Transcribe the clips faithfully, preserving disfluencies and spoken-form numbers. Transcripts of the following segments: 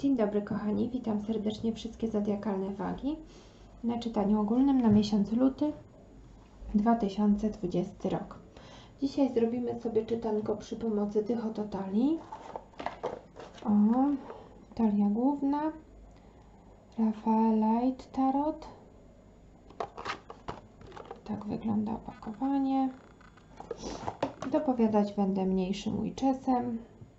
Dzień dobry kochani, witam serdecznie wszystkie zodiakalne wagi na czytaniu ogólnym na miesiąc luty dwa tysiące dwudziesty rok. Dzisiaj zrobimy sobie czytanko przy pomocy tych oto talii. O, talia główna, Raphaelite Tarot. Tak wygląda opakowanie. Dopowiadać będę mniejszym Witchesem.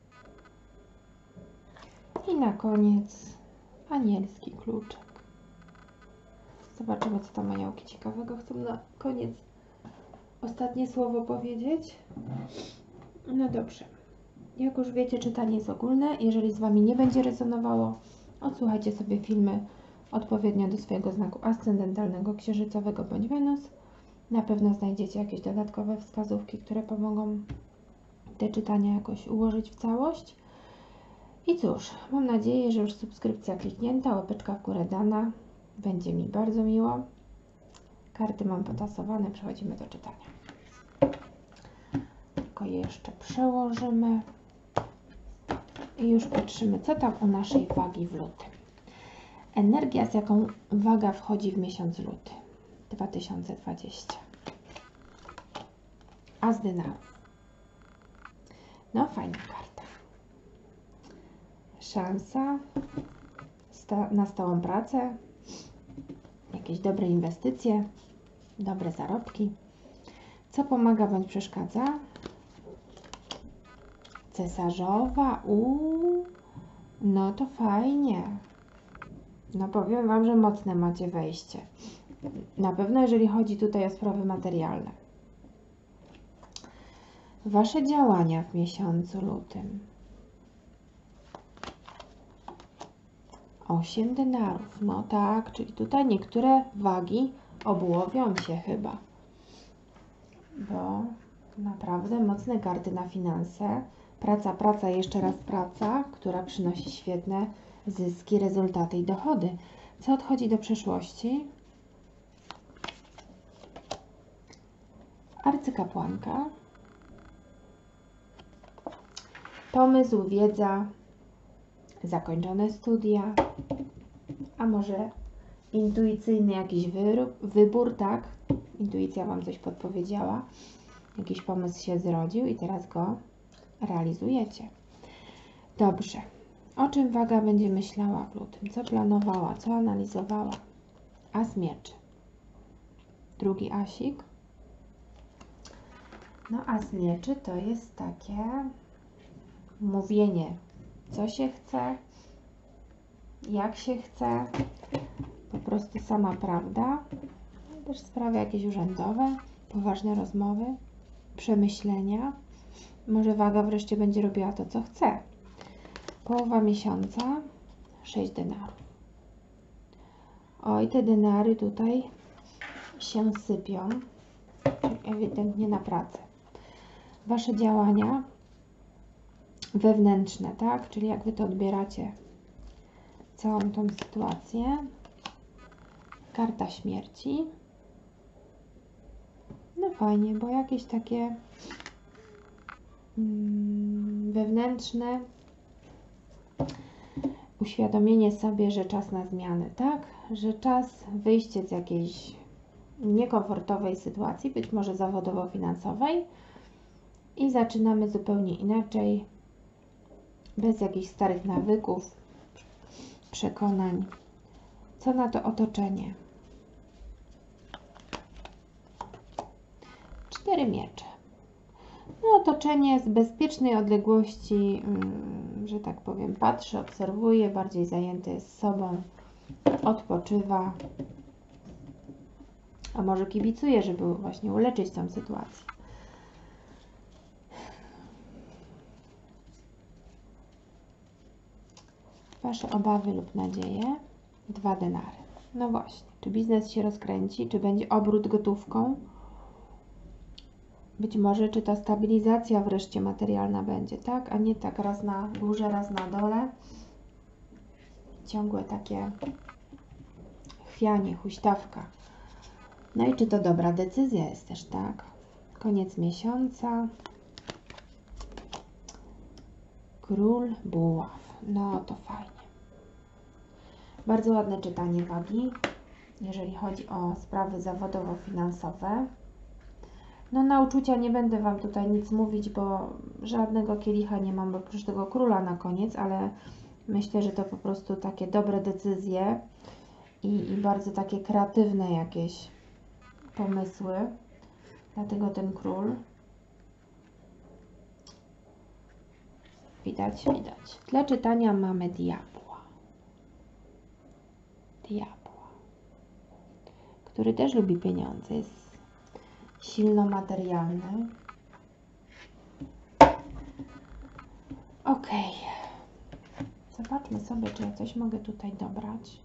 I na koniec anielski kluczek. Zobaczymy, co tam aniołki ciekawego chcą na koniec ostatnie słowo powiedzieć. No dobrze. Jak już wiecie, czytanie jest ogólne. Jeżeli z Wami nie będzie rezonowało, odsłuchajcie sobie filmy odpowiednio do swojego znaku ascendentalnego, księżycowego bądź Wenus. Na pewno znajdziecie jakieś dodatkowe wskazówki, które pomogą te czytania jakoś ułożyć w całość. I cóż, mam nadzieję, że już subskrypcja kliknięta, łapeczka w górę dana. Będzie mi bardzo miło. Karty mam potasowane, przechodzimy do czytania. Tylko je jeszcze przełożymy. I już patrzymy, co tam u naszej wagi w lutym. Energia, z jaką waga wchodzi w miesiąc luty dwa tysiące dwudziesty. As denarów. No, fajna karta. Szansa sta na stałą pracę, jakieś dobre inwestycje, dobre zarobki. Co pomaga bądź przeszkadza? Cesarzowa, uuu, no to fajnie. No powiem Wam, że mocne macie wejście. Na pewno jeżeli chodzi tutaj o sprawy materialne. Wasze działania w miesiącu lutym. osiem denarów, no tak, czyli tutaj niektóre wagi obłowią się chyba, bo naprawdę mocne karty na finanse, praca, praca, jeszcze raz praca, która przynosi świetne zyski, rezultaty i dochody. Co odchodzi do przeszłości? Arcykapłanka, pomysł, wiedza, zakończone studia, a może intuicyjny jakiś wyrób, wybór, tak? Intuicja Wam coś podpowiedziała, jakiś pomysł się zrodził i teraz go realizujecie. Dobrze. O czym waga będzie myślała w lutym? Co planowała? Co analizowała? As mieczy. Drugi asik. No, as mieczy to jest takie mówienie, co się chce, jak się chce, po prostu sama prawda, też sprawy jakieś urzędowe, poważne rozmowy, przemyślenia. Może waga wreszcie będzie robiła to, co chce. Połowa miesiąca, sześć denarów. Oj, te denary tutaj się sypią, czyli ewidentnie na pracę. Wasze działania wewnętrzne, tak? Czyli jak Wy to odbieracie, całą tą sytuację. Karta śmierci. No fajnie, bo jakieś takie mm, wewnętrzne uświadomienie sobie, że czas na zmiany, tak? Że czas wyjście z jakiejś niekomfortowej sytuacji, być może zawodowo-finansowej, i zaczynamy zupełnie inaczej, bez jakichś starych nawyków, przekonań. Co na to otoczenie? Cztery miecze. No, otoczenie z bezpiecznej odległości, hmm, że tak powiem, patrzy, obserwuje, bardziej zajęty jest sobą, odpoczywa, a może kibicuje, żeby właśnie uleczyć tą sytuację. Wasze obawy lub nadzieje, dwa denary. No właśnie, czy biznes się rozkręci, czy będzie obrót gotówką? Być może, czy ta stabilizacja wreszcie materialna będzie, tak? A nie tak raz na górze, raz na dole. Ciągłe takie chwianie, huśtawka. No i czy to dobra decyzja jest też, tak? Koniec miesiąca. Król buław. No to fajnie. Bardzo ładne czytanie wagi, jeżeli chodzi o sprawy zawodowo-finansowe. No na uczucia nie będę Wam tutaj nic mówić, bo żadnego kielicha nie mam oprócz tego króla na koniec, ale myślę, że to po prostu takie dobre decyzje i, i bardzo takie kreatywne jakieś pomysły. Dlatego ten król. Widać, widać. W tle czytania mamy diabła. Diabła, który też lubi pieniądze, jest silno materialny. Ok. Zobaczmy sobie, czy ja coś mogę tutaj dobrać.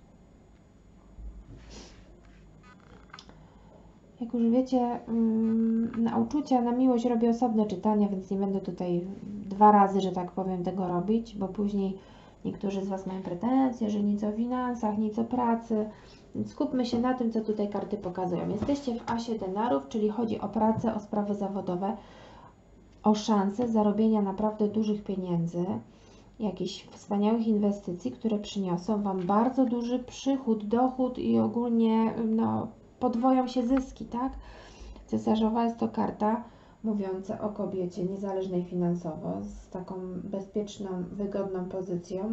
Jak już wiecie, na uczucia, na miłość robię osobne czytania, więc nie będę tutaj dwa razy, że tak powiem, tego robić, bo później niektórzy z Was mają pretensje, że nic o finansach, nic o pracy. Więc skupmy się na tym, co tutaj karty pokazują. Jesteście w asie denarów, czyli chodzi o pracę, o sprawy zawodowe, o szansę zarobienia naprawdę dużych pieniędzy, jakichś wspaniałych inwestycji, które przyniosą Wam bardzo duży przychód, dochód i ogólnie no, podwoją się zyski, tak? Cesarzowa jest to karta mówiąca o kobiecie niezależnej finansowo, z taką bezpieczną, wygodną pozycją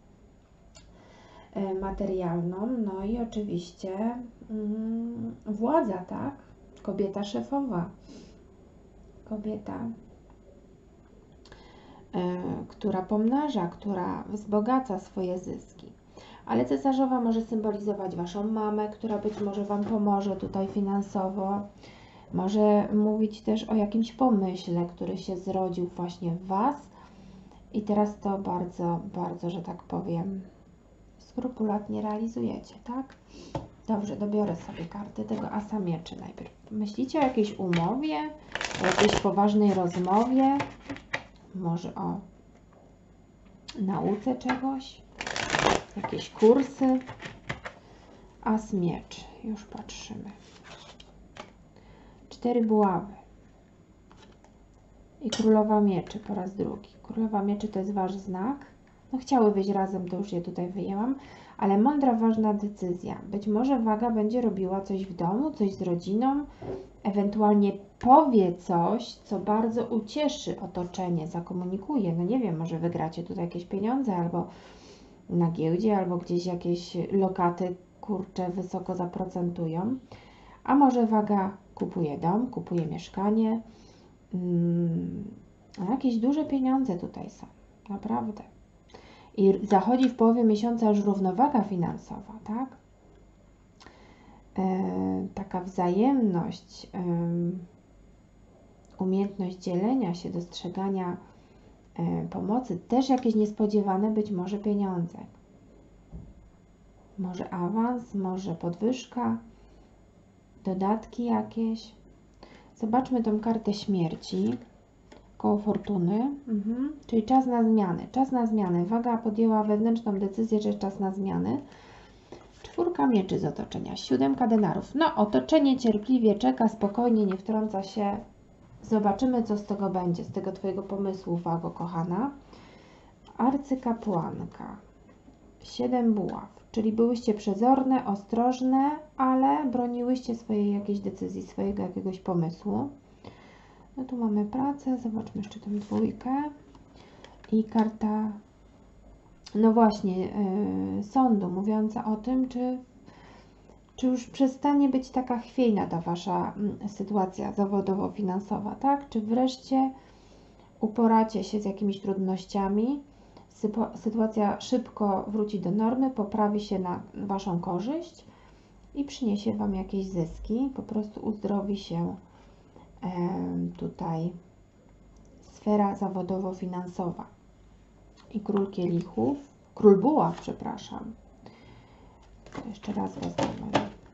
materialną, no i oczywiście mm, władza, tak? Kobieta szefowa, kobieta, y, która pomnaża, która wzbogaca swoje zyski. Ale cesarzowa może symbolizować Waszą mamę, która być może Wam pomoże tutaj finansowo. Może mówić też o jakimś pomyśle, który się zrodził właśnie w Was i teraz to bardzo, bardzo, że tak powiem, skrupulatnie realizujecie, tak? Dobrze, dobiorę sobie karty tego asa mieczy najpierw. Myślicie o jakiejś umowie, o jakiejś poważnej rozmowie, może o nauce czegoś, jakieś kursy. As mieczy, już patrzymy. Cztery buławy i królowa mieczy po raz drugi. Królowa mieczy to jest Wasz znak. No chciały wyjść razem, to już je tutaj wyjęłam, ale mądra, ważna decyzja. Być może waga będzie robiła coś w domu, coś z rodziną, ewentualnie powie coś, co bardzo ucieszy otoczenie, zakomunikuje. No nie wiem, może wygracie tutaj jakieś pieniądze, albo na giełdzie, albo gdzieś jakieś lokaty, kurcze, wysoko zaprocentują. A może waga kupuje dom, kupuje mieszkanie. Hmm, jakieś duże pieniądze tutaj są, naprawdę. I zachodzi w połowie miesiąca już równowaga finansowa, tak? E, taka wzajemność, e, umiejętność dzielenia się, dostrzegania e, pomocy, też jakieś niespodziewane być może pieniądze. Może awans, może podwyżka, dodatki jakieś. Zobaczmy tą kartę śmierci. Koło fortuny, mhm. Czyli czas na zmiany. Czas na zmiany. Waga podjęła wewnętrzną decyzję, że jest czas na zmiany. Czwórka mieczy z otoczenia. Siódemka denarów. No, otoczenie cierpliwie czeka, spokojnie, nie wtrąca się. Zobaczymy, co z tego będzie, z tego Twojego pomysłu, Wago kochana. Arcykapłanka. Siedem buław. Czyli byłyście przezorne, ostrożne, ale broniłyście swojej jakiejś decyzji, swojego jakiegoś pomysłu. No tu mamy pracę, zobaczmy jeszcze tę dwójkę i karta, no właśnie, yy, sądu, mówiąca o tym, czy, czy już przestanie być taka chwiejna ta Wasza y, sytuacja zawodowo-finansowa, tak? Czy wreszcie uporacie się z jakimiś trudnościami, sytuacja szybko wróci do normy, poprawi się na Waszą korzyść i przyniesie Wam jakieś zyski, po prostu uzdrowi się tutaj sfera zawodowo-finansowa. I król kielichów, król buław, przepraszam. To jeszcze raz wezmę.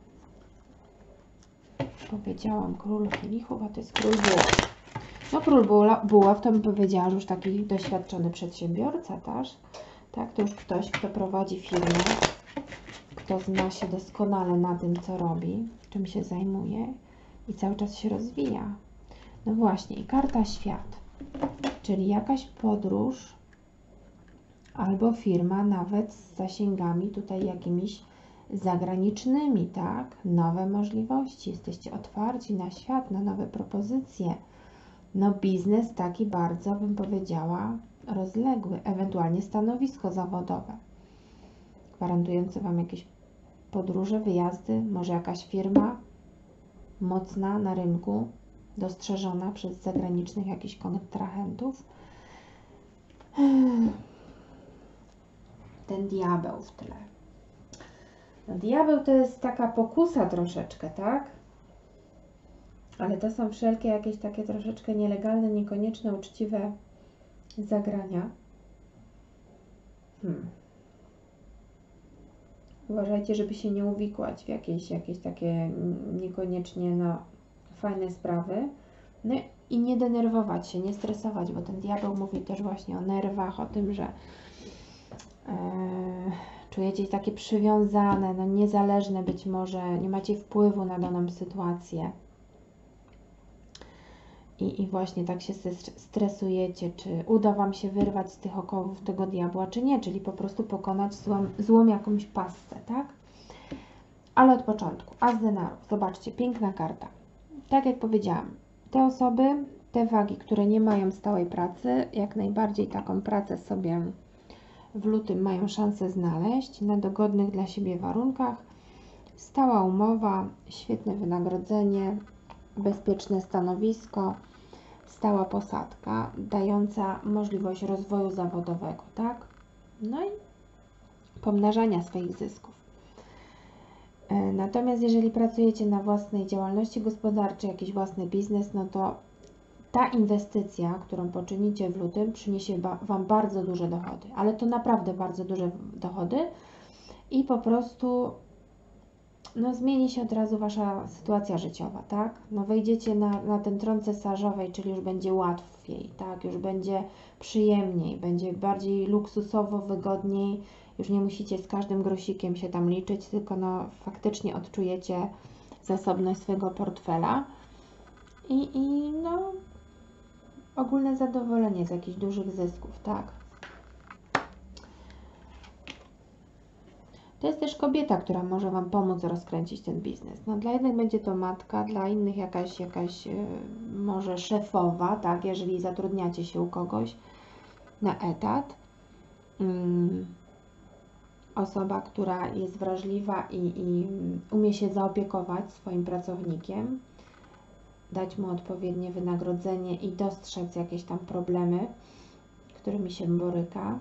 Powiedziałam król kielichów, a to jest król buław. No król buław to bym powiedziała, że już taki doświadczony przedsiębiorca też. Tak, to już ktoś, kto prowadzi firmę, kto zna się doskonale na tym, co robi, czym się zajmuje i cały czas się rozwija. No właśnie, i karta świat, czyli jakaś podróż, albo firma nawet z zasięgami tutaj jakimiś zagranicznymi, tak? Nowe możliwości, jesteście otwarci na świat, na nowe propozycje. No biznes taki bardzo, bym powiedziała, rozległy, ewentualnie stanowisko zawodowe, gwarantujące Wam jakieś podróże, wyjazdy, może jakaś firma mocna na rynku, dostrzeżona przez zagranicznych jakichś kontrahentów. Ten diabeł w tle. No, diabeł to jest taka pokusa troszeczkę, tak? Ale to są wszelkie jakieś takie troszeczkę nielegalne, niekonieczne, uczciwe zagrania. Hmm. Uważajcie, żeby się nie uwikłać w jakieś, jakieś takie niekoniecznie no, fajne sprawy. No i nie denerwować się, nie stresować, bo ten diabeł mówi też właśnie o nerwach, o tym, że e, czujecie się takie przywiązane, no niezależne być może, nie macie wpływu na daną sytuację. I, I właśnie tak się stresujecie, czy uda Wam się wyrwać z tych okowów tego diabła, czy nie, czyli po prostu pokonać złą, złą jakąś pasję, tak? Ale od początku, As denarów, zobaczcie, piękna karta. Tak jak powiedziałam, te osoby, te wagi, które nie mają stałej pracy, jak najbardziej taką pracę sobie w lutym mają szansę znaleźć na dogodnych dla siebie warunkach. Stała umowa, świetne wynagrodzenie, bezpieczne stanowisko, stała posadka, dająca możliwość rozwoju zawodowego, tak? No i pomnażania swoich zysków. Natomiast jeżeli pracujecie na własnej działalności gospodarczej, jakiś własny biznes, no to ta inwestycja, którą poczynicie w lutym, przyniesie Wam bardzo duże dochody, ale to naprawdę bardzo duże dochody i po prostu no, zmieni się od razu Wasza sytuacja życiowa, tak? No, wejdziecie na, na ten tron cesarzowej, czyli już będzie łatwiej, tak? Już będzie przyjemniej, będzie bardziej luksusowo, wygodniej, już nie musicie z każdym grosikiem się tam liczyć, tylko no, faktycznie odczujecie zasobność swojego portfela i, i no, ogólne zadowolenie z jakichś dużych zysków, tak? To jest też kobieta, która może Wam pomóc rozkręcić ten biznes. No, dla jednych będzie to matka, dla innych jakaś, jakaś yy, może szefowa, tak, jeżeli zatrudniacie się u kogoś na etat. Yy, osoba, która jest wrażliwa i, i umie się zaopiekować swoim pracownikiem, dać mu odpowiednie wynagrodzenie i dostrzec jakieś tam problemy, którymi się boryka.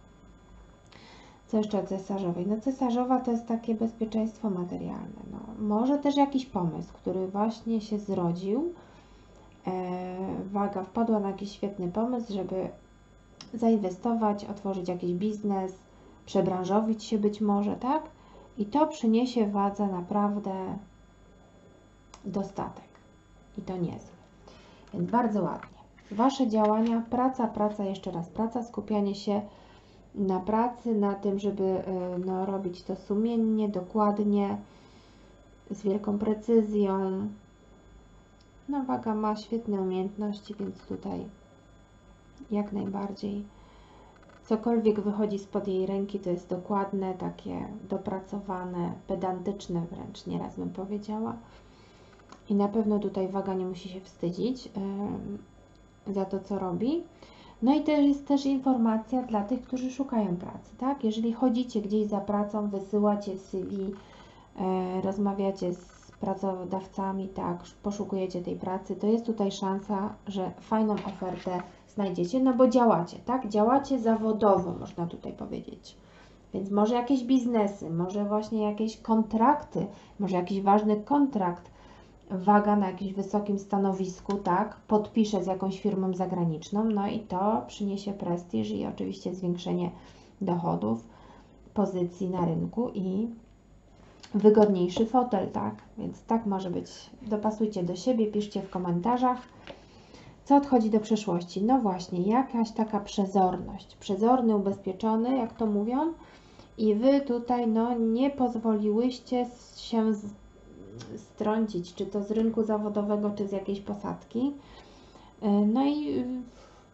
Co jeszcze o cesarzowej? No cesarzowa to jest takie bezpieczeństwo materialne. No, może też jakiś pomysł, który właśnie się zrodził. E, waga wpadła na jakiś świetny pomysł, żeby zainwestować, otworzyć jakiś biznes, przebranżowić się być może, tak? I to przyniesie wadze naprawdę dostatek. I to niezły. Więc bardzo ładnie. Wasze działania, praca, praca, jeszcze raz praca, skupianie się na pracy, na tym, żeby no, robić to sumiennie, dokładnie, z wielką precyzją. No, waga ma świetne umiejętności, więc tutaj jak najbardziej cokolwiek wychodzi spod jej ręki, to jest dokładne, takie dopracowane, pedantyczne wręcz, nieraz bym powiedziała. I na pewno tutaj waga nie musi się wstydzić yy, za to, co robi. No i to jest też informacja dla tych, którzy szukają pracy, tak? Jeżeli chodzicie gdzieś za pracą, wysyłacie C V, e, rozmawiacie z pracodawcami, tak, poszukujecie tej pracy, to jest tutaj szansa, że fajną ofertę znajdziecie, no bo działacie, tak? Działacie zawodowo, można tutaj powiedzieć. Więc może jakieś biznesy, może właśnie jakieś kontrakty, może jakiś ważny kontrakt, waga na jakimś wysokim stanowisku, tak, podpisze z jakąś firmą zagraniczną, no i to przyniesie prestiż i oczywiście zwiększenie dochodów, pozycji na rynku i wygodniejszy fotel, tak, więc tak może być. Dopasujcie do siebie, piszcie w komentarzach, co odchodzi do przyszłości. No właśnie, jakaś taka przezorność, przezorny, ubezpieczony, jak to mówią, i Wy tutaj, no, nie pozwoliłyście się z strącić, czy to z rynku zawodowego, czy z jakiejś posadki. No i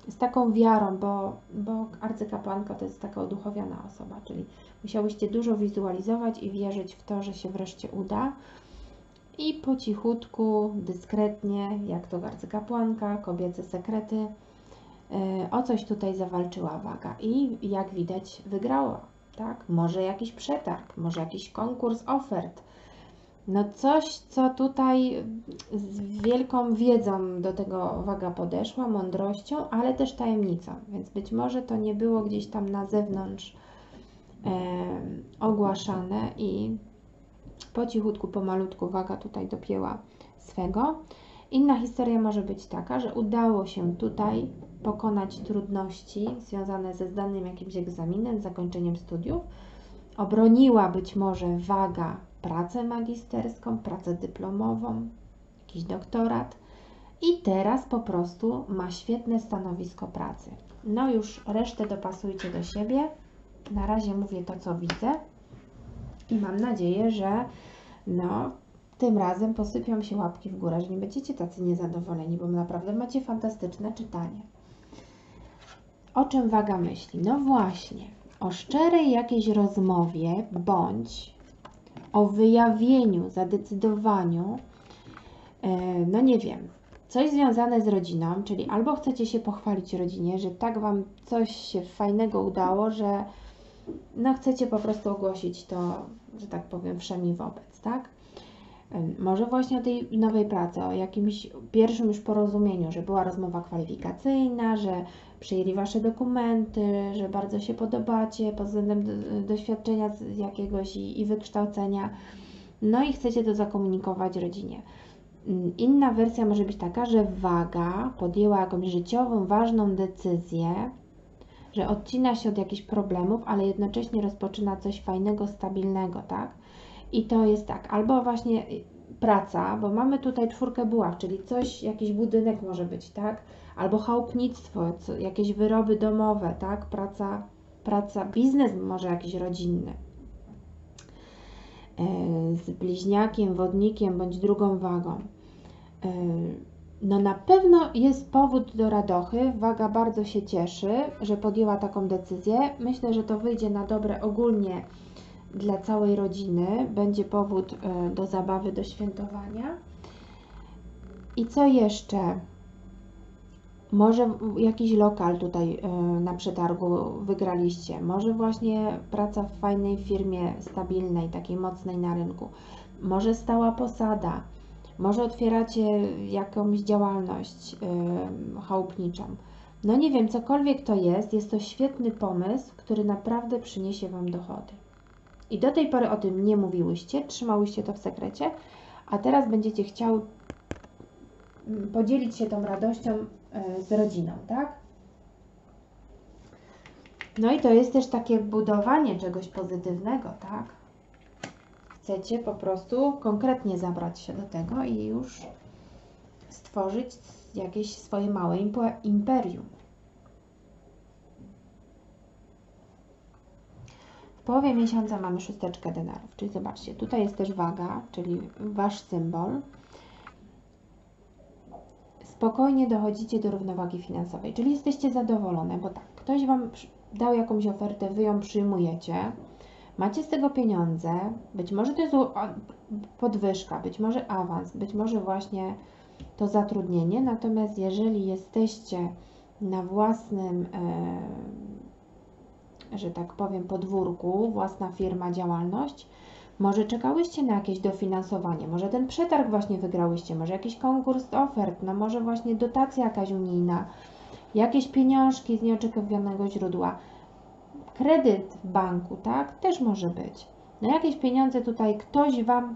z taką wiarą, bo, bo arcykapłanka to jest taka uduchowiona osoba, czyli musiałyście dużo wizualizować i wierzyć w to, że się wreszcie uda. I po cichutku, dyskretnie, jak to arcykapłanka, kobiece sekrety, yy, o coś tutaj zawalczyła waga i jak widać wygrała, tak? Może jakiś przetarg, może jakiś konkurs ofert, no coś, co tutaj z wielką wiedzą do tego waga podeszła, mądrością, ale też tajemnicą, więc być może to nie było gdzieś tam na zewnątrz e, ogłaszane i po cichutku, pomalutku waga tutaj dopięła swego. Inna historia może być taka, że udało się tutaj pokonać trudności związane ze zdanym jakimś egzaminem, zakończeniem studiów. Obroniła być może waga pracę magisterską, pracę dyplomową, jakiś doktorat i teraz po prostu ma świetne stanowisko pracy. No już resztę dopasujcie do siebie. Na razie mówię to, co widzę i mam nadzieję, że no, tym razem posypią się łapki w górę, że nie będziecie tacy niezadowoleni, bo naprawdę macie fantastyczne czytanie. O czym waga myśli? No właśnie, o szczerej jakiejś rozmowie bądź o wyjawieniu, zadecydowaniu, no nie wiem, coś związane z rodziną, czyli albo chcecie się pochwalić rodzinie, że tak Wam coś się fajnego udało, że no chcecie po prostu ogłosić to, że tak powiem, wszemi wobec, tak? Może właśnie o tej nowej pracy, o jakimś pierwszym już porozumieniu, że była rozmowa kwalifikacyjna, że przyjęli Wasze dokumenty, że bardzo się podobacie pod względem doświadczenia jakiegoś i, i wykształcenia, no i chcecie to zakomunikować rodzinie. Inna wersja może być taka, że waga podjęła jakąś życiową, ważną decyzję, że odcina się od jakichś problemów, ale jednocześnie rozpoczyna coś fajnego, stabilnego, tak? I to jest tak, albo właśnie praca, bo mamy tutaj czwórkę buław, czyli coś, jakiś budynek może być, tak? Albo chałupnictwo, co, jakieś wyroby domowe, tak? Praca, praca, biznes może jakiś rodzinny. Yy, z bliźniakiem, wodnikiem bądź drugą wagą. Yy, no na pewno jest powód do radochy, waga bardzo się cieszy, że podjęła taką decyzję. Myślę, że to wyjdzie na dobre ogólnie dla całej rodziny, będzie powód y, do zabawy, do świętowania. I co jeszcze? Może jakiś lokal tutaj y, na przetargu wygraliście, może właśnie praca w fajnej firmie, stabilnej, takiej mocnej na rynku, może stała posada, może otwieracie jakąś działalność y, chałupniczą. No nie wiem, cokolwiek to jest, jest to świetny pomysł, który naprawdę przyniesie Wam dochody. I do tej pory o tym nie mówiłyście, trzymałyście to w sekrecie, a teraz będziecie chciały podzielić się tą radością z rodziną, tak? No i to jest też takie budowanie czegoś pozytywnego, tak? Chcecie po prostu konkretnie zabrać się do tego i już stworzyć jakieś swoje małe imperium. W połowie miesiąca mamy szósteczkę denarów, czyli zobaczcie, tutaj jest też waga, czyli Wasz symbol. Spokojnie dochodzicie do równowagi finansowej, czyli jesteście zadowolone, bo tak, ktoś Wam dał jakąś ofertę, Wy ją przyjmujecie, macie z tego pieniądze, być może to jest podwyżka, być może awans, być może właśnie to zatrudnienie, natomiast jeżeli jesteście na własnym, e, że tak powiem, podwórku, własna firma, działalność, może czekałyście na jakieś dofinansowanie, może ten przetarg właśnie wygrałyście, może jakiś konkurs ofert, no może właśnie dotacja jakaś unijna, jakieś pieniążki z nieoczekiwanego źródła, kredyt w banku, tak, też może być. No jakieś pieniądze tutaj ktoś Wam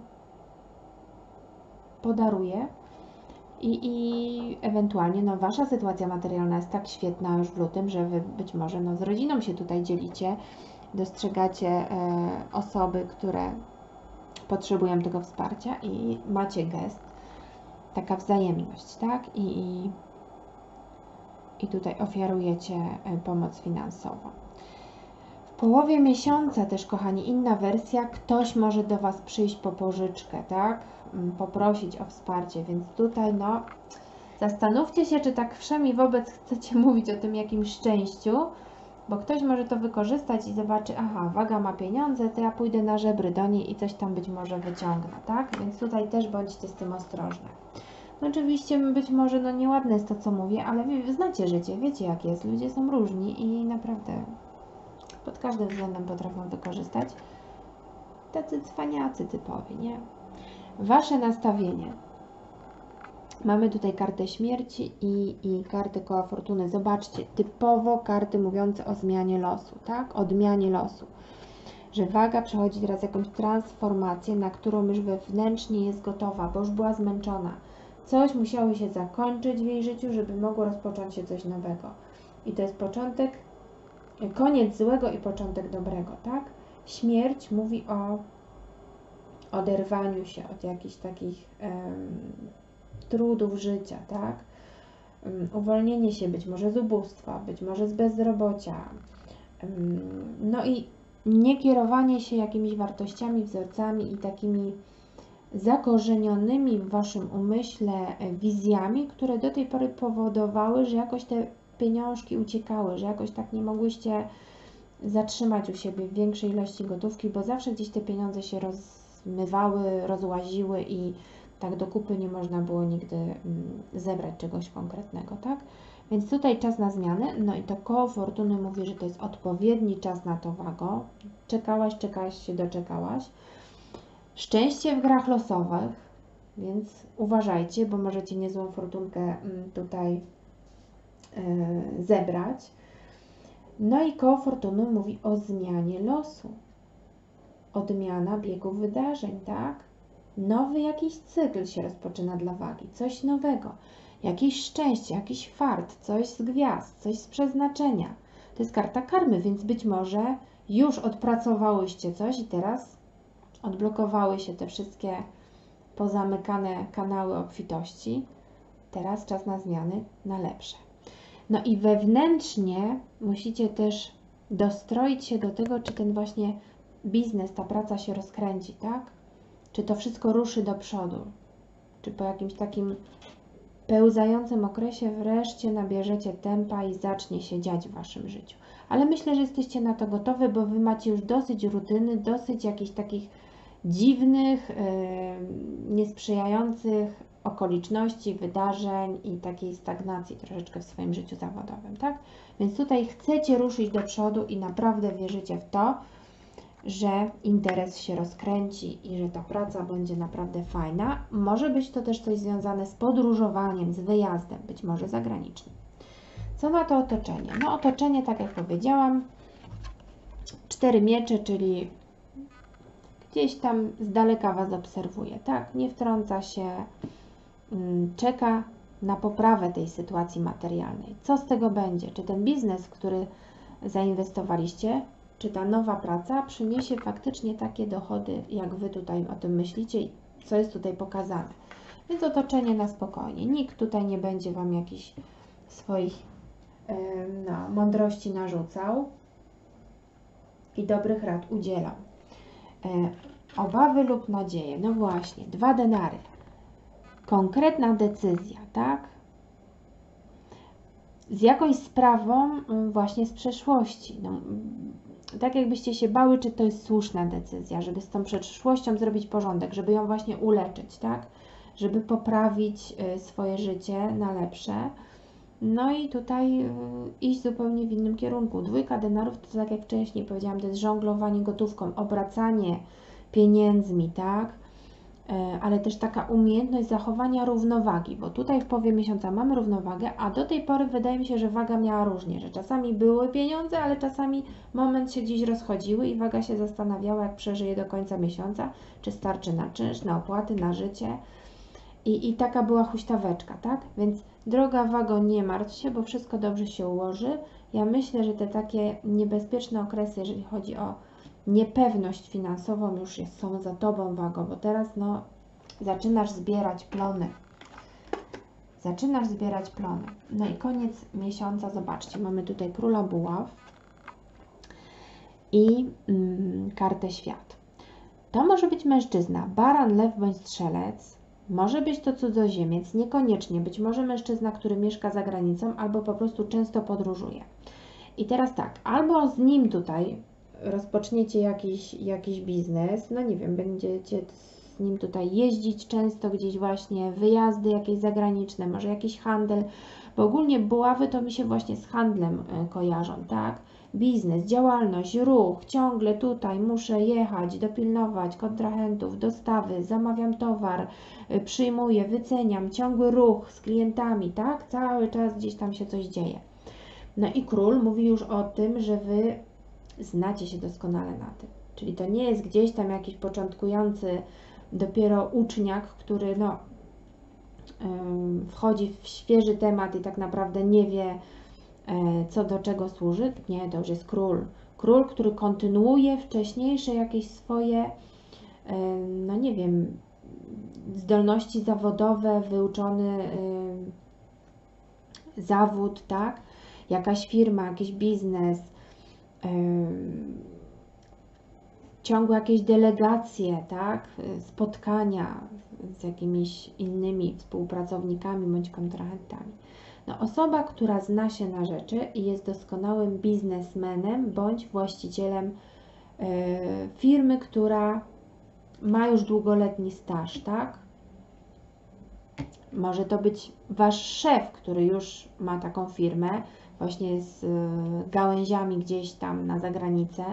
podaruje i, i ewentualnie no Wasza sytuacja materialna jest tak świetna już w lutym, że Wy być może no z rodziną się tutaj dzielicie, dostrzegacie e, osoby, które potrzebują tego wsparcia i macie gest, taka wzajemność, tak? I, i, i tutaj ofiarujecie pomoc finansową. W połowie miesiąca też, kochani, inna wersja, ktoś może do Was przyjść po pożyczkę, tak? Poprosić o wsparcie, więc tutaj no Zastanówcie się, czy tak wszemi wobec chcecie mówić o tym jakimś szczęściu, bo ktoś może to wykorzystać i zobaczy, aha, waga ma pieniądze, to ja pójdę na żebry do niej i coś tam być może wyciągnę, tak? Więc tutaj też bądźcie z tym ostrożne. No oczywiście być może no nieładne jest to, co mówię, ale wy znacie życie, wiecie jak jest, ludzie są różni i naprawdę pod każdym względem potrafią wykorzystać. Tacy cwaniacy typowi, nie? Wasze nastawienie. Mamy tutaj kartę śmierci i, i kartę koła fortuny. Zobaczcie, typowo karty mówiące o zmianie losu, tak? Odmianie losu. Że waga przechodzi teraz jakąś transformację, na którą już wewnętrznie jest gotowa, bo już była zmęczona. Coś musiało się zakończyć w jej życiu, żeby mogło rozpocząć się coś nowego. I to jest początek, koniec złego i początek dobrego, tak? Śmierć mówi o oderwaniu się od jakichś takich um, trudów życia, tak? Um, uwolnienie się być może z ubóstwa, być może z bezrobocia. Um, no i nie kierowanie się jakimiś wartościami, wzorcami i takimi zakorzenionymi w Waszym umyśle wizjami, które do tej pory powodowały, że jakoś te pieniążki uciekały, że jakoś tak nie mogłyście zatrzymać u siebie w większej ilości gotówki, bo zawsze gdzieś te pieniądze się rozmywały, rozłaziły i tak do kupy nie można było nigdy zebrać czegoś konkretnego, tak? Więc tutaj czas na zmiany, no i to koło fortuny mówi, że to jest odpowiedni czas na to, wago. Czekałaś, czekałaś się, doczekałaś. Szczęście w grach losowych, więc uważajcie, bo możecie niezłą fortunkę tutaj yy, zebrać. No i koło fortuny mówi o zmianie losu. Odmiana biegu wydarzeń, tak? Nowy jakiś cykl się rozpoczyna dla wagi, coś nowego. Jakieś szczęście, jakiś fart, coś z gwiazd, coś z przeznaczenia. To jest karta karmy, więc być może już odpracowałyście coś i teraz odblokowały się te wszystkie pozamykane kanały obfitości. Teraz czas na zmiany, na lepsze. No i wewnętrznie musicie też dostroić się do tego, czy ten właśnie biznes, ta praca się rozkręci, tak? Czy to wszystko ruszy do przodu? Czy po jakimś takim pełzającym okresie wreszcie nabierzecie tempa i zacznie się dziać w Waszym życiu? Ale myślę, że jesteście na to gotowi, bo Wy macie już dosyć rutyny, dosyć jakichś takich dziwnych, yy, niesprzyjających okoliczności, wydarzeń i takiej stagnacji troszeczkę w swoim życiu zawodowym, tak? Więc tutaj chcecie ruszyć do przodu i naprawdę wierzycie w to, że interes się rozkręci i że ta praca będzie naprawdę fajna. Może być to też coś związane z podróżowaniem, z wyjazdem, być może zagranicznym. Co na to otoczenie? No otoczenie, tak jak powiedziałam, cztery miecze, czyli gdzieś tam z daleka Was obserwuje, tak? Nie wtrąca się, czeka na poprawę tej sytuacji materialnej. Co z tego będzie? Czy ten biznes, w który zainwestowaliście, czy ta nowa praca przyniesie faktycznie takie dochody, jak Wy tutaj o tym myślicie i co jest tutaj pokazane? Więc otoczenie na spokojnie. Nikt tutaj nie będzie Wam jakichś swoich no, mądrości narzucał i dobrych rad udzielał. Obawy lub nadzieje. No właśnie, dwa denary. Konkretna decyzja, tak? Z jakąś sprawą właśnie z przeszłości. No, tak jakbyście się bały, czy to jest słuszna decyzja, żeby z tą przeszłością zrobić porządek, żeby ją właśnie uleczyć, tak? Żeby poprawić swoje życie na lepsze. No i tutaj iść zupełnie w innym kierunku. Dwójka denarów to, tak jak wcześniej powiedziałam, to jest żonglowanie gotówką, obracanie pieniędzmi, tak? Ale też taka umiejętność zachowania równowagi, bo tutaj w połowie miesiąca mamy równowagę, a do tej pory wydaje mi się, że waga miała różnie, że czasami były pieniądze, ale czasami moment się gdzieś rozchodziły i waga się zastanawiała, jak przeżyje do końca miesiąca, czy starczy na czynsz, na opłaty, na życie. I, i taka była huśtaweczka, tak? Więc droga wago, nie martw się, bo wszystko dobrze się ułoży. Ja myślę, że te takie niebezpieczne okresy, jeżeli chodzi o niepewność finansową, już jest, są za Tobą, wago, bo teraz no zaczynasz zbierać plony. Zaczynasz zbierać plony. No i koniec miesiąca, zobaczcie, mamy tutaj króla buław i mm, kartę świat. To może być mężczyzna, baran, lew bądź strzelec. Może być to cudzoziemiec, niekoniecznie, być może mężczyzna, który mieszka za granicą albo po prostu często podróżuje. I teraz tak, albo z nim tutaj rozpoczniecie jakiś, jakiś biznes, no nie wiem, będziecie z nim tutaj jeździć często gdzieś właśnie, wyjazdy jakieś zagraniczne, może jakiś handel, bo ogólnie buławy to mi się właśnie z handlem kojarzą, tak? Biznes, działalność, ruch, ciągle tutaj muszę jechać, dopilnować kontrahentów, dostawy, zamawiam towar, przyjmuję, wyceniam, ciągły ruch z klientami, tak? Cały czas gdzieś tam się coś dzieje. No i król mówi już o tym, że Wy znacie się doskonale na tym. Czyli to nie jest gdzieś tam jakiś początkujący dopiero uczniak, który no, yy, wchodzi w świeży temat i tak naprawdę nie wie, yy, co do czego służy. Nie, to już jest król. Król, który kontynuuje wcześniejsze jakieś swoje, yy, no nie wiem, zdolności zawodowe, wyuczony yy, zawód, tak? Jakaś firma, jakiś biznes, yy, ciągłe jakieś delegacje, tak? Spotkania z jakimiś innymi współpracownikami bądź kontrahentami. No, osoba, która zna się na rzeczy i jest doskonałym biznesmenem bądź właścicielem yy, firmy, która ma już długoletni staż, tak? Może to być Wasz szef, który już ma taką firmę, właśnie z gałęziami gdzieś tam na zagranicę,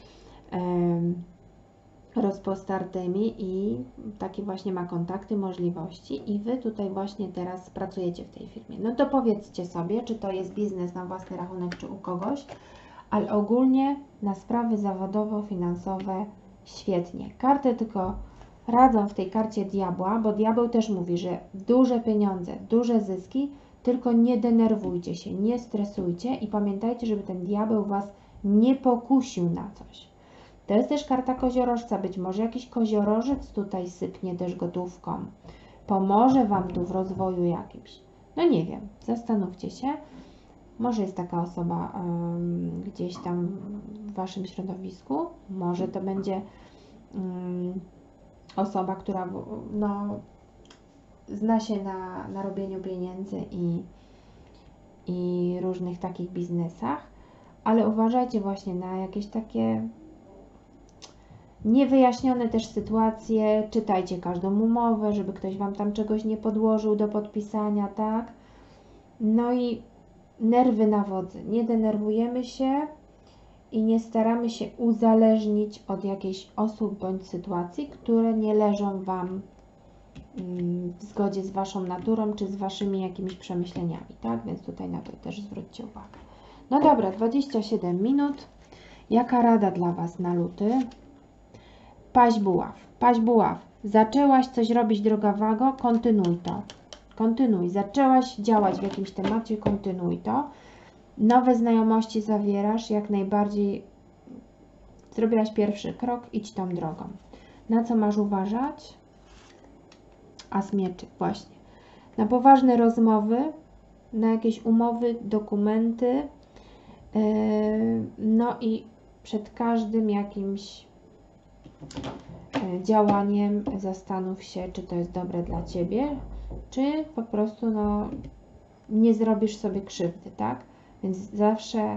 rozpostartymi i takie właśnie ma kontakty, możliwości i Wy tutaj właśnie teraz pracujecie w tej firmie. No to powiedzcie sobie, czy to jest biznes na własny rachunek, czy u kogoś, ale ogólnie na sprawy zawodowo-finansowe świetnie. Karty tylko radzą w tej karcie diabła, bo diabeł też mówi, że duże pieniądze, duże zyski, tylko nie denerwujcie się, nie stresujcie i pamiętajcie, żeby ten diabeł Was nie pokusił na coś. To jest też karta koziorożca, być może jakiś koziorożec tutaj sypnie też gotówką, pomoże Wam tu w rozwoju jakimś. No nie wiem, zastanówcie się, może jest taka osoba um, gdzieś tam w Waszym środowisku, może to będzie um, osoba, która no, zna się na, na robieniu pieniędzy i, i różnych takich biznesach, ale uważajcie właśnie na jakieś takie niewyjaśnione też sytuacje, czytajcie każdą umowę, żeby ktoś Wam tam czegoś nie podłożył do podpisania, tak? No i nerwy na wodzy, nie denerwujemy się i nie staramy się uzależnić od jakichś osób bądź sytuacji, które nie leżą Wam w zgodzie z Waszą naturą, czy z Waszymi jakimiś przemyśleniami, tak? Więc tutaj na to też zwróćcie uwagę. No dobra, dwadzieścia siedem minut. Jaka rada dla Was na luty? Paź buław. Paź buław. Zaczęłaś coś robić, droga wago? Kontynuuj to. Kontynuuj. Zaczęłaś działać w jakimś temacie? Kontynuuj to. Nowe znajomości zawierasz? Jak najbardziej zrobiłaś pierwszy krok, idź tą drogą. Na co masz uważać? As mieczy, właśnie. Na poważne rozmowy, na jakieś umowy, dokumenty, yy, no i przed każdym jakimś yy, działaniem zastanów się, czy to jest dobre dla Ciebie, czy po prostu no, nie zrobisz sobie krzywdy, tak? Więc zawsze yy,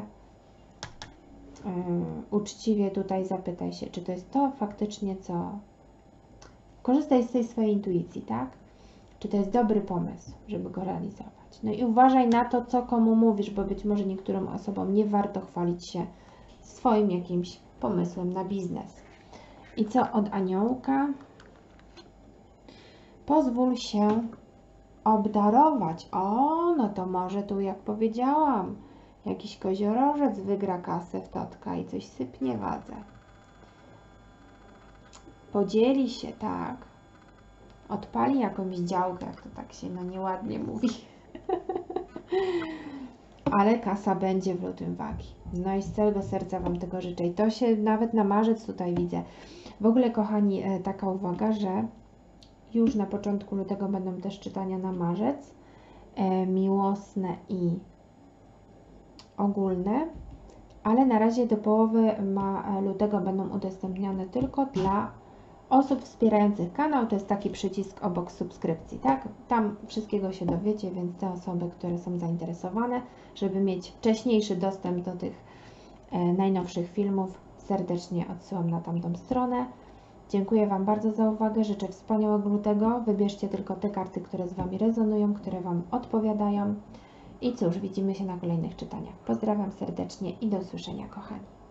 uczciwie tutaj zapytaj się, czy to jest to faktycznie, co... Korzystaj z tej swojej intuicji, tak? Czy to jest dobry pomysł, żeby go realizować. No i uważaj na to, co komu mówisz, bo być może niektórym osobom nie warto chwalić się swoim jakimś pomysłem na biznes. I co od aniołka? Pozwól się obdarować. O, no to może tu, jak powiedziałam, jakiś koziorożec wygra kasę w totka i coś sypnie wadze. Podzieli się, tak. Odpali jakąś działkę, jak to tak się no nieładnie mówi. Ale kasa będzie w lutym wagi. No i z całego serca Wam tego życzę. I to się nawet na marzec tutaj widzę. W ogóle, kochani, taka uwaga, że już na początku lutego będą też czytania na marzec. E, miłosne i ogólne. Ale na razie do połowy ma, lutego będą udostępnione tylko dla osób wspierających kanał, to jest taki przycisk obok subskrypcji, tak? Tam wszystkiego się dowiecie, więc te osoby, które są zainteresowane, żeby mieć wcześniejszy dostęp do tych e, najnowszych filmów, serdecznie odsyłam na tamtą stronę. Dziękuję Wam bardzo za uwagę, życzę wspaniałego lutego. Wybierzcie tylko te karty, które z Wami rezonują, które Wam odpowiadają. I cóż, widzimy się na kolejnych czytaniach. Pozdrawiam serdecznie i do usłyszenia, kochani.